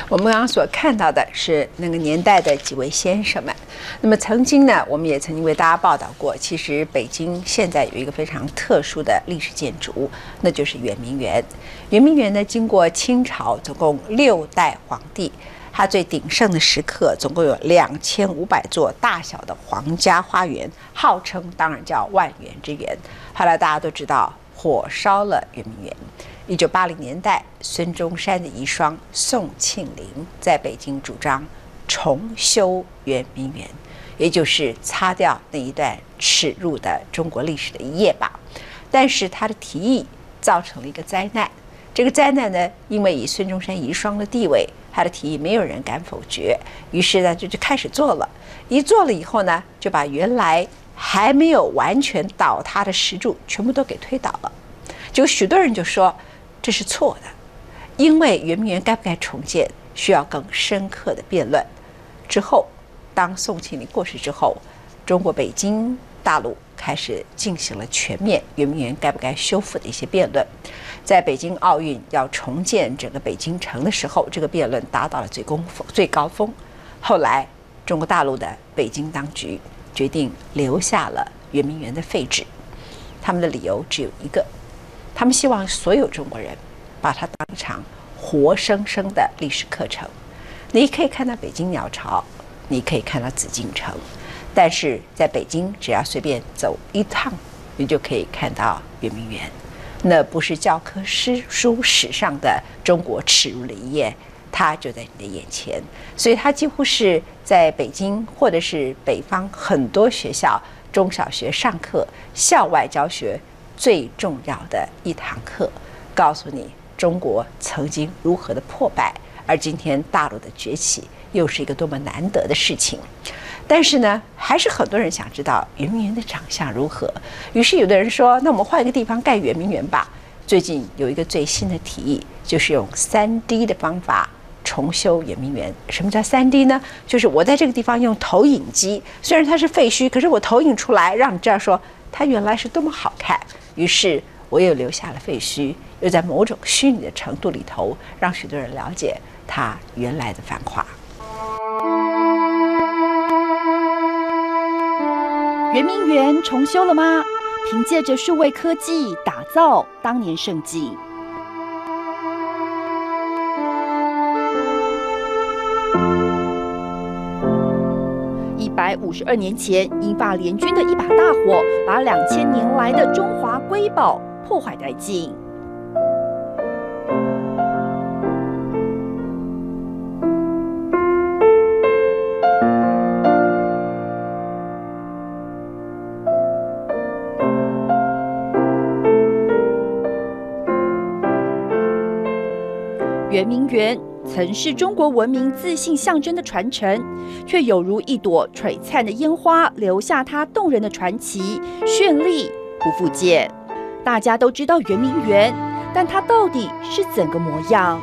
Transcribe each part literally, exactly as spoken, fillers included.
我们刚刚所看到的是那个年代的几位先生们。那么曾经呢，我们也曾经为大家报道过，其实北京现在有一个非常特殊的历史建筑物，那就是圆明园。圆明园呢，经过清朝总共六代皇帝，它最鼎盛的时刻，总共有两千五百座大小的皇家花园，号称当然叫万园之园。后来大家都知道，火烧了圆明园。一九八零年代，孙中山的遗孀宋庆龄在北京主张重修圆明园，也就是擦掉那一段耻辱的中国历史的一页吧。但是他的提议造成了一个灾难。这个灾难呢，因为以孙中山遗孀的地位，他的提议没有人敢否决，于是呢就就开始做了。一做了以后呢，就把原来还没有完全倒塌的石柱全部都给推倒了。结果许多人就说这是错的，因为圆明园该不该重建需要更深刻的辩论。之后，当宋庆龄过世之后，中国北京大陆开始进行了全面圆明园该不该修复的一些辩论。在北京奥运要重建整个北京城的时候，这个辩论达到了最高峰最高峰。后来，中国大陆的北京当局决定留下了圆明园的废纸，他们的理由只有一个。他们希望所有中国人把它当一场活生生的历史课程。你可以看到北京鸟巢，你可以看到紫禁城，但是在北京只要随便走一趟，你就可以看到圆明园。那不是教科书史上的中国耻辱的一页，它就在你的眼前。所以它几乎是在北京或者是北方很多学校中小学上课校外教学最重要的一堂课，告诉你中国曾经如何的破败，而今天大陆的崛起又是一个多么难得的事情。但是呢，还是很多人想知道圆明园的长相如何。于是有的人说，那我们换一个地方盖圆明园吧。最近有一个最新的提议，就是用 三 D 的方法重修圆明园。什么叫 三 D 呢？就是我在这个地方用投影机，虽然它是废墟，可是我投影出来让你知道说它原来是多么好看。于是我又留下了废墟，又在某种虚拟的程度里头，让许多人了解它原来的繁华。 圆明园重修了吗？凭借着数位科技打造当年盛景。一百五十二年前，英法联军的一把大火，把两千年来的中华瑰宝破坏殆尽。圆明园曾是中国文明自信象征的传承，却有如一朵璀璨的烟花，留下它动人的传奇，绚丽不复见。大家都知道圆明园，但它到底是怎个模样？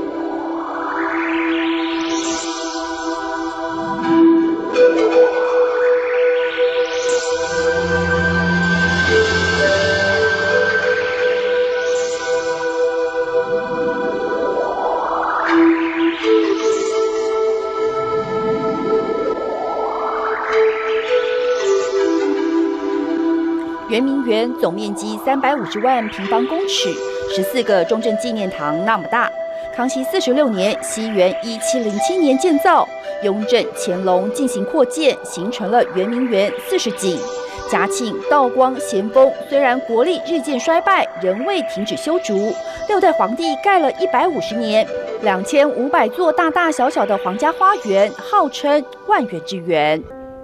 圆明园总面积三百五十万平方公尺，十四个中正纪念堂那么大。康熙四十六年，西元一七零七年建造，雍正、乾隆进行扩建，形成了圆明园四十景。嘉庆、道光、咸丰虽然国力日渐衰败，仍未停止修筑。六代皇帝盖了一百五十年，两千五百座大大小小的皇家花园，号称万园之园。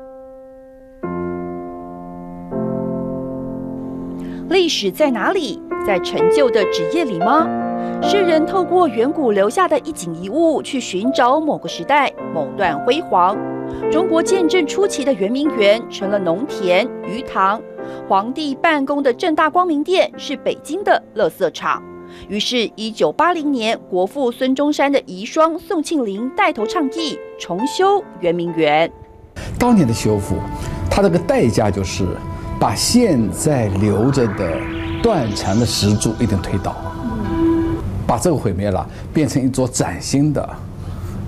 历史在哪里？在陈旧的纸页里吗？世人透过远古留下的一景一物，去寻找某个时代、某段辉煌。中国建政初期的圆明园成了农田、鱼塘，皇帝办公的正大光明殿是北京的垃圾场。于是，一九八零年，国父孙中山的遗孀宋庆龄带头倡议重修圆明园。 当年的修复，它这个代价就是把现在留着的断墙的石柱一定推倒，把这个毁灭了，变成一座崭新的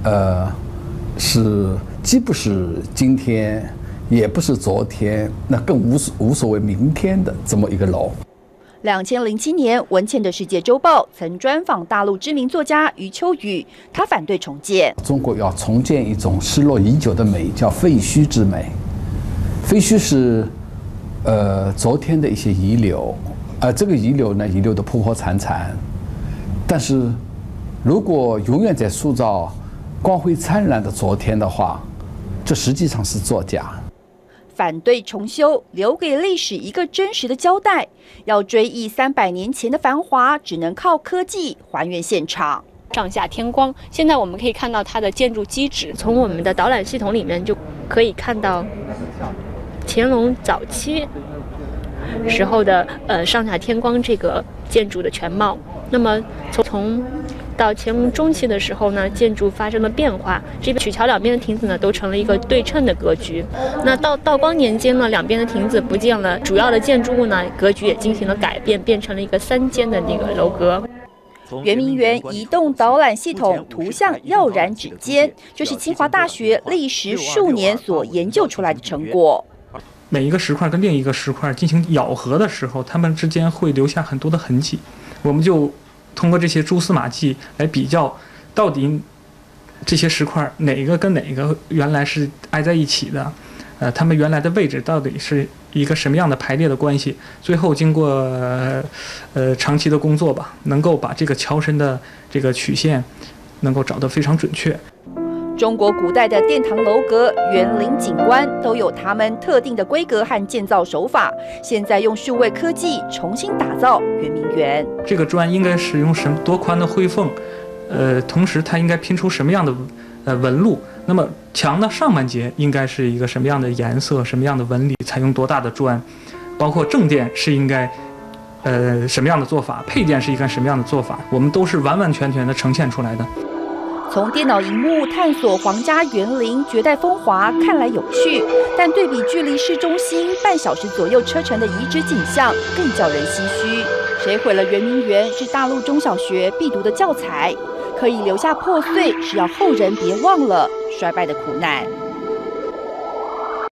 呃，是既不是今天，也不是昨天，那更无所无所谓明天的这么一个楼。 两千零七年，文茜的《世界周报》曾专访大陆知名作家余秋雨，他反对重建。 中国要重建一种失落已久的美，叫废墟之美。废墟是，呃，昨天的一些遗留，呃，这个遗留呢，遗留的破破残残。但是，如果永远在塑造光辉灿烂的昨天的话，这实际上是作假。 反对重修，留给历史一个真实的交代。要追忆三百年前的繁华，只能靠科技还原现场。 上下天光，现在我们可以看到它的建筑基址，从我们的导览系统里面就可以看到乾隆早期时候的呃上下天光这个建筑的全貌。那么从从到乾隆中期的时候呢，建筑发生了变化，这边曲桥两边的亭子呢都成了一个对称的格局。那到道光年间呢，两边的亭子不见了，主要的建筑物呢格局也进行了改变，变成了一个三间的那个楼阁。 圆明园移动导览系统图像耀然指尖，这是清华大学历时数年所研究出来的成果。 每一个石块跟另一个石块进行咬合的时候，它们之间会留下很多的痕迹，我们就通过这些蛛丝马迹来比较，到底这些石块哪个跟哪个原来是挨在一起的，呃，它们原来的位置到底是一个什么样的排列的关系？最后经过呃呃长期的工作吧，能够把这个桥身的这个曲线能够找得非常准确。 中国古代的殿堂楼阁、园林景观都有他们特定的规格和建造手法。现在用数位科技重新打造圆明园。 这个砖应该使用什么多宽的灰缝，呃，同时它应该拼出什么样的呃纹路？那么墙的上半截应该是一个什么样的颜色、什么样的纹理？采用多大的砖？包括正殿是应该呃什么样的做法？配殿是一个什么样的做法？我们都是完完全全的呈现出来的。 从电脑荧幕探索皇家园林绝代风华，看来有趣，但对比距离市中心半小时左右车程的遗址景象，更叫人唏嘘。谁毁了圆明园是大陆中小学必读的教材，可以留下破碎，是要后人别忘了衰败的苦难。